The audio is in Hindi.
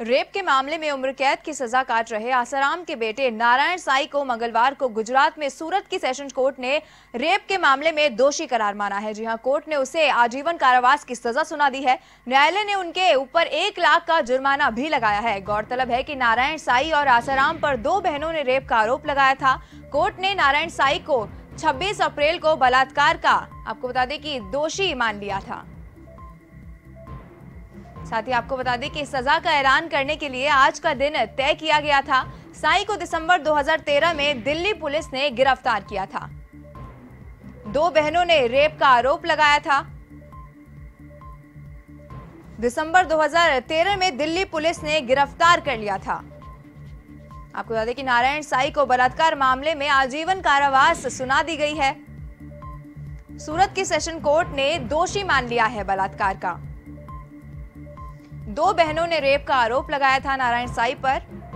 रेप के मामले में उम्र कैद की सजा काट रहे आसाराम के बेटे नारायण साई को मंगलवार को गुजरात में सूरत की सेशन कोर्ट ने रेप के मामले में दोषी करार माना है। जी हां, कोर्ट ने उसे आजीवन कारावास की सजा सुना दी है। न्यायालय ने उनके ऊपर 1 लाख का जुर्माना भी लगाया है। गौरतलब है कि नारायण साई और आसाराम पर 2 बहनों ने रेप का आरोप लगाया था। कोर्ट ने नारायण साई को 26 अप्रैल को बलात्कार का आपको बता दें कि दोषी मान लिया था। साथ ही आपको बता दें कि सजा का ऐलान करने के लिए आज का दिन तय किया गया था। साई को दिसंबर 2013 में दिल्ली पुलिस ने गिरफ्तार किया था। 2 बहनों ने रेप का आरोप लगाया था। दिसंबर 2013 में दिल्ली पुलिस ने गिरफ्तार कर लिया था। आपको बता दें कि नारायण साई को बलात्कार मामले में आजीवन कारावास सुना दी गई है। सूरत की सेशन कोर्ट ने दोषी मान लिया है बलात्कार का। 2 बहनों ने रेप का आरोप लगाया था नारायण साई पर।